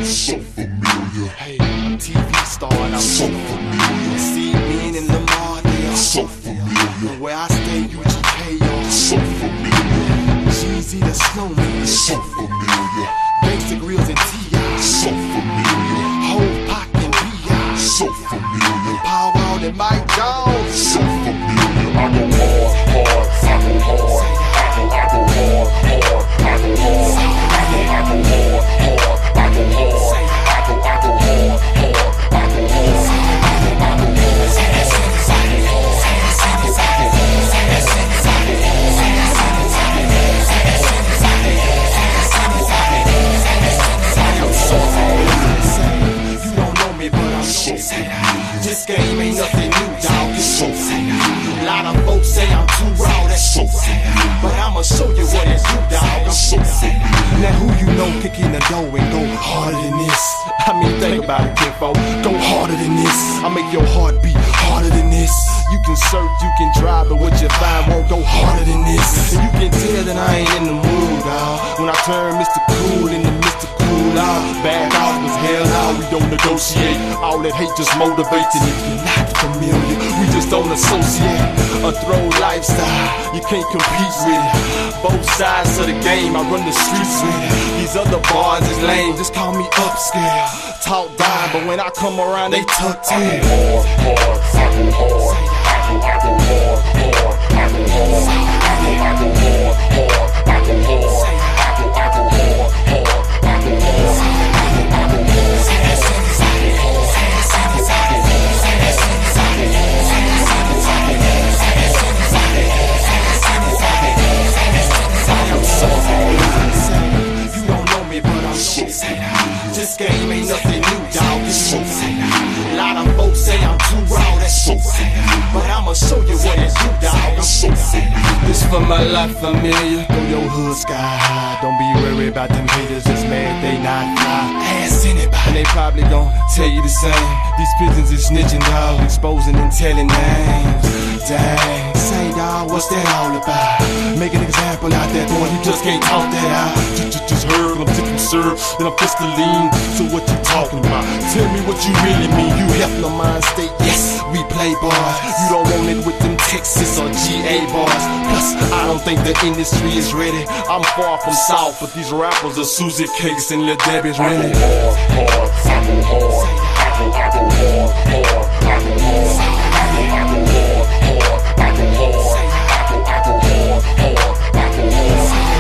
so familiar. Hey, I'm TV star and I'm so familiar. See me in Lamar, they are so familiar. And where I stay, UGK, y'all so familiar. Cheesy the snowman, so familiar. Gangsta Grills and T.I. so familiar. Whole Pac and B.I. so familiar. Power Out and Mike Jones, so familiar. I go hard, hard, I go hard. I go hard, hard, I go hard. I go hard, hard, I go hard. I go hard, hard, I go hard. You don't know me, but I'm so this game ain't nothing new, dawg. It's so a lot of folks say I'm too raw, that's so but I'ma show you what it's you, dawg. I'm so now who you know kicking the door and go harder than this? I mean, think about it, kinfolk. Go harder than this. I make your heart beat harder than this. You can surf, you can drive, but what you find won't go harder than this. And you can tell that I ain't in the mood, dawg. When I turn Mr. Cool into Mr. Cool out, back off, cause hell no, we don't negotiate. All that hate just motivates, and if you're not familiar, we just don't associate. A throw lifestyle, you can't compete with it. Both sides of the game, I run the streets with it. These other bars is lame, just call me upscale. Talk down, but when I come around, they tuck tail. I go hard, hard, I go hard. I go hard, hard, I go hard. I go hard, hard, I go hard. I go hard, hard, I go hard. You don't know me, but I'm so this game ain't nothing new, dawg. It's so a lot of folks say I'm too raw, that's so but I'ma show you what it's you, dawg. I'm so this for my life familiar. Throw your hood sky high. Don't be worried about them haters, just mad they not high. Ask anybody, and they probably gon' tell you the same. These pigeons is snitching, dawg, exposing and telling names. Dang, say dawg, what's that all about? Make an example out there, boy, you just can't talk that out. Just heard, I'm tipping syrup, then I'm fiscaline. So what you talking about? Tell me what you really mean. You help no mind state, yes, we play bars. You don't want it with them Texas or GA bars. Plus, I don't think the industry is ready. I'm far from South, but these rappers are Susie Cakes and Lil Debbie's ready. I go hard, hard, I go hard. I go hard, hard, I go hard. I go hard, hard, I go hard. I go hard, hard, I go hard.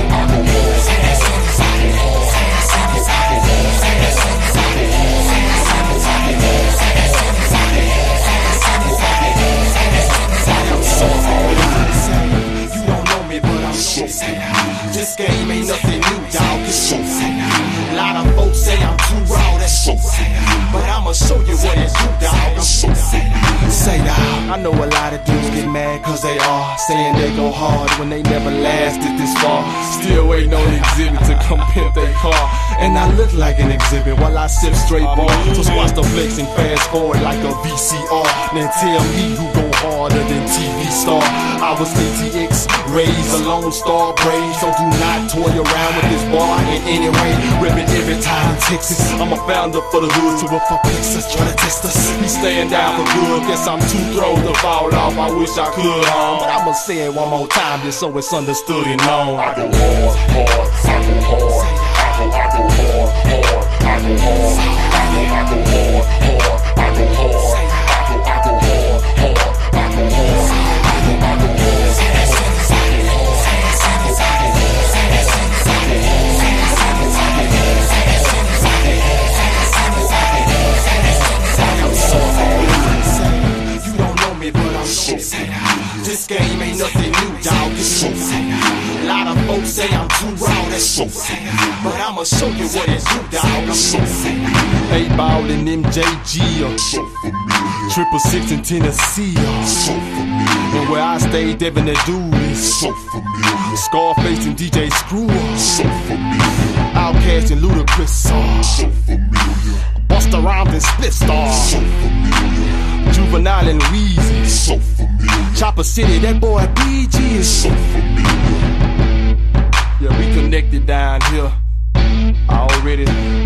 This game ain't nothing new, dawg. It's so a lot of folks say I'm too raw, that's so but I'ma show you what it's you, dawg. I'm so say dawg, I know a lot of dudes get mad cause they are saying they go hard when they never lasted this far. Still waiting on the exhibit to come pimp their car, and I look like an exhibit while I sip straight bar. So watch the flex and fast forward like a VCR. Then tell me who go harder than TV star. I was ATX, raised a Lone Star brave, so do not toy around with this bar in any way. Ripping every time in Texas, I'm a founder for the hood. So if I fix us, try to test us, he's staying down for good. Guess I'm too thrown to fall off, I wish I could, but I'ma say it one more time just so it's understood and known. I go hard, hard, I go hard. I go hard, hard, I go hard. I go hard, hard, I go hard. I go hard, hard, I go hard. This game ain't nothing new, dawg. It's so a lot of folks say I'm too raw, that's so but I'ma show you what it's you, dawg. I'm so A-Ball and MJG Triple Six in Tennessee, and where I stay, Devin the Dude is Scarface and DJ Screw, Outkast and Ludacris, Busta Rhymes and Split Star, Juvenile and Weezy, Chopper City, that boy BG is so familiar. Yeah, we connected down here already.